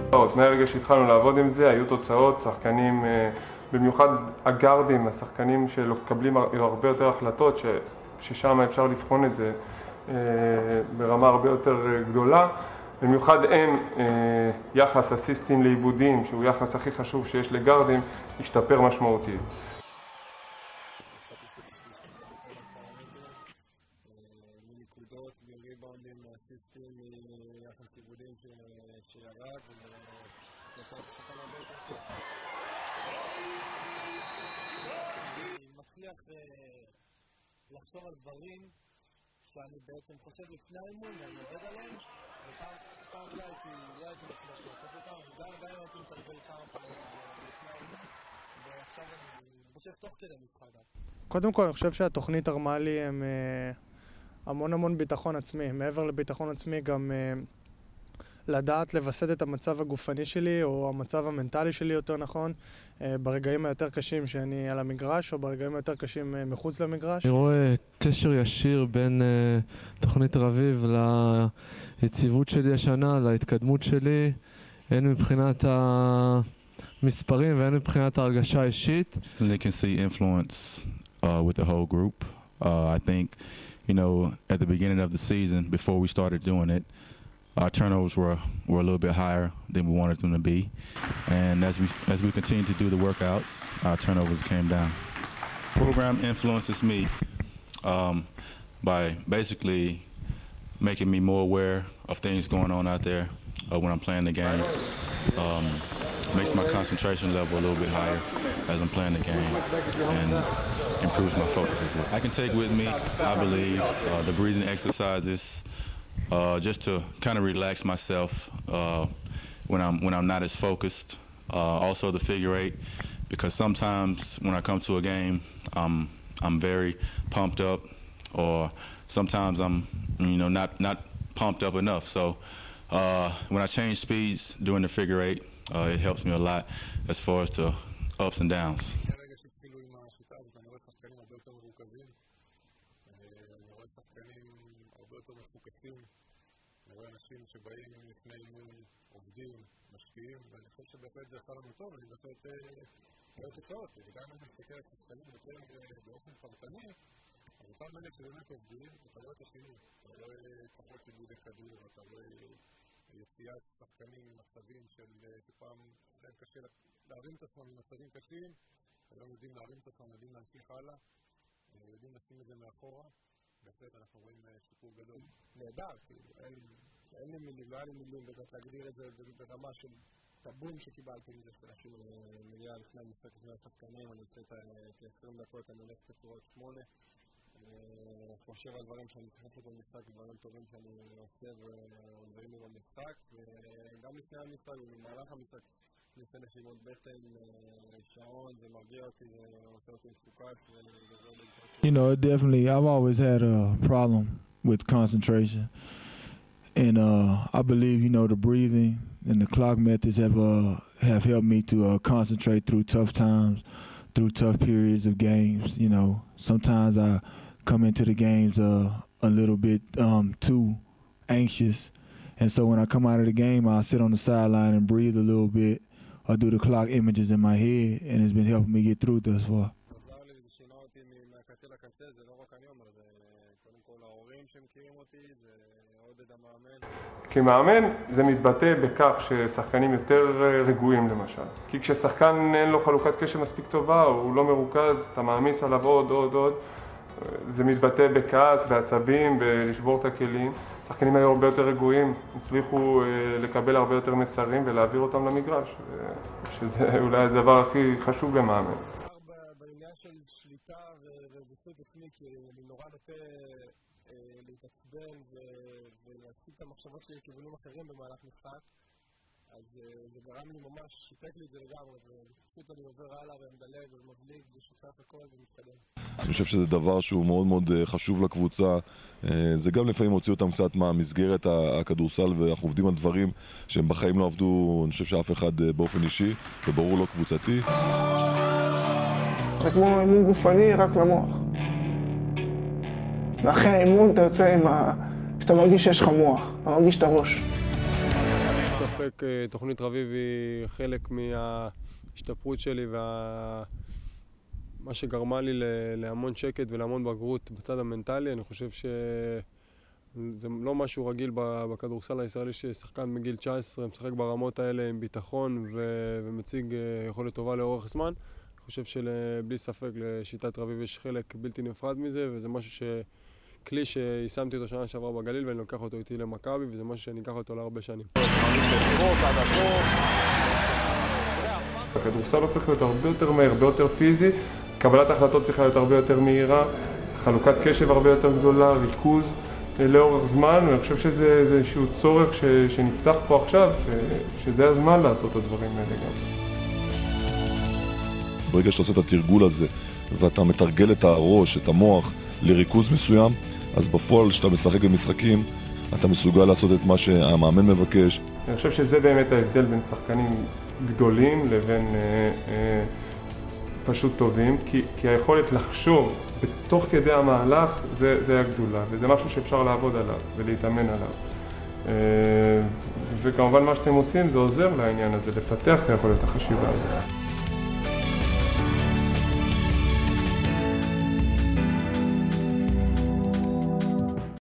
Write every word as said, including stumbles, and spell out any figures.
מהרגע שהתחלנו לעבוד עם זה, היו תוצאות, שחקנים, במיוחד הגארדים, השחקנים שמקבלים הרבה יותר החלטות, ששם אפשר לבחון את זה ברמה הרבה יותר גדולה. במיוחד הם, יחס אסיסטים לעיבודים, שהוא יחס הכי חשוב שיש לגארדים, השתפר משמעותית. מנקודות, מריבאונדים, אסיסטים, יחס עיבודים שירד, ונעשה את השחקן הרבה יותר טוב. אני מצליח לחשוב על דברים שאני בעצם חושב לפני האימון, ואני עובד עליהם, ופעם לא הייתי מצליח לעשות אותם, וגם עדיין הייתי מתרגל כמה פעמים לפני האימון, ועכשיו אני חושב תוך כדי משחק. קודם כל, אני חושב שהתוכנית תרמה לי הם המון המון ביטחון עצמי. מעבר לביטחון עצמי גם לדעת לבסד את המצב הגופני שלי, או המצב המנטלי שלי יותר נכון, ברגעים היותר קשים שאני על המגרש, או ברגעים היותר קשים מחוץ למגרש. אני רואה קשר ישיר בין תוכנית תל אביב ליציבות שלי השנה, להתקדמות שלי, הן מבחינת המספרים והן מבחינת ההרגשה האישית. They can see influence uh, with the whole group. Uh, I think, you know, at the beginning of the season, before we started doing it, our turnovers were were a little bit higher than we wanted them to be, and as we as we continued to do the workouts, our turnovers came down. Program influences me um, by basically making me more aware of things going on out there uh, when I'm playing the game. Um, makes my concentration level a little bit higher as I'm playing the game, and improves my focus as well. I can take with me, I believe, uh, the breathing exercises. Uh, just to kind of relax myself uh, when I'm when I'm not as focused. Uh, also the figure eight, because sometimes when I come to a game, I'm I'm very pumped up, or sometimes I'm you know not not pumped up enough. So uh, when I change speeds during the figure eight, uh, it helps me a lot as far as to ups and downs. אני רואה אנשים שבאים לפני אימון, עובדים, משקיעים, ואני חושב שבהחלט זה עשה לנו טוב, אני בהחלט רואה תוצאות, וגם אם אני מסתכל על שחקנים יותר באופן פרטני, אז אותם אלה שבאמת עובדים, אתה רואה את השינוי, אתה רואה פחות עיבודי כדור, אתה רואה יציאת שחקנים ממצבים שפעם להם קשה להרים את עצמם ממצבים קשים, היום יודעים להרים את עצמם, יודעים להמשיך הלאה, יודעים לשים את זה מאחורה. בהחלט אנחנו רואים שיפור גדול. נהדר, כאילו, אין לי מילים, לא היה לי מילים באמת להגדיר את זה ברמה של טבום שקיבלתי מזה, שאנשים מגיע לפני המשחק לפני השחקנים, אני עושה את ה-עשרים דקות, אני הולך בצורות שמונה, חושב על דברים שאני צריך לעשות במשחק, דברים טובים שאני עושה ועוזרים לי במשחק, וגם לפני המשחק ובמהלך המשחק, אני עושה נשימות בטן, שעון, זה מרגיע אותי, זה עושה אותי מפוקס, You know, it definitely, I've always had a problem with concentration. And uh, I believe, you know, the breathing and the clock methods have uh, have helped me to uh, concentrate through tough times, through tough periods of games. You know, sometimes I come into the games uh, a little bit um, too anxious. And so when I come out of the game, I'll sit on the sideline and breathe a little bit or do the clock images in my head, and it's been helping me get through thus far. כמאמן זה מתבטא בכך ששחקנים יותר רגועים למשל. כי כששחקן אין לו חלוקת קשב מספיק טובה, הוא לא מרוכז, אתה מעמיס עליו עוד עוד עוד, זה מתבטא בכעס, בעצבים, בלשבור את הכלים. שחקנים היו הרבה יותר רגועים, הצליחו לקבל הרבה יותר מסרים ולהעביר אותם למגרש, שזה אולי הדבר הכי חשוב למאמן. בעניין של שליטה ובסוד עצמי, כי אני נורא נוטה להתעצבן ולהסיט את המחשבות שלי לכיוונים אחרים במהלך משחק, אז זה גרם לי ממש, שיתק לי את זה לגמרי, ופשוט אני עובר הלאה ומדלג ומבליג ושותף הכל ומתקדם. אני חושב שזה דבר שהוא מאוד מאוד חשוב לקבוצה, זה גם לפעמים הוציא אותם קצת מהמסגרת הכדורסל, ואנחנו עובדים על דברים שהם בחיים לא עבדו, אני חושב שאף אחד באופן אישי, וברור לא קבוצתי. זה כמו אימון גופני רק למוח. ואחרי האימון אתה יוצא עם ה... שאתה מרגיש שיש לך מוח, אתה מרגיש את הראש. ספק תוכנית רביב היא חלק מההשתפרות שלי וה... מה שגרמה לי להמון שקט ולהמון בגרות בצד המנטלי. אני חושב שזה לא משהו רגיל בכדורסל הישראלי ששחקן בגיל תשע עשרה משחק ברמות האלה עם ביטחון ו... ומציג יכולת טובה לאורך זמן. אני חושב שבלי ספק לשיטת רביב יש חלק בלתי נפרד מזה, וזה משהו ש... כלי שיישמתי אותו שנה שעברה בגליל ואני לוקח אותו איתי למכבי, וזה משהו שאני אקח אותו להרבה שנים. הכדורסל הופך להיות הרבה יותר מהיר, הרבה יותר פיזי, קבלת ההחלטות צריכה להיות הרבה יותר מהירה, חלוקת קשב הרבה יותר גדולה, ריכוז לאורך זמן, ואני חושב שזה איזשהו צורך ש, שנפתח פה עכשיו, ש, שזה הזמן לעשות את הדברים האלה גם. ברגע שאתה עושה את התרגול הזה, ואתה מתרגל את הראש, את המוח, לריכוז מסוים, אז בפועל שאתה משחק במשחקים, אתה מסוגל לעשות את מה שהמאמן מבקש. אני חושב שזה באמת ההבדל בין שחקנים גדולים לבין אה, אה, פשוט טובים, כי, כי היכולת לחשוב בתוך כדי המהלך זה, זה הגדולה, וזה משהו שאפשר לעבוד עליו ולהתאמן עליו. אה, וכמובן מה שאתם עושים זה עוזר לעניין הזה, לפתח את היכולת החשיבה הזאת.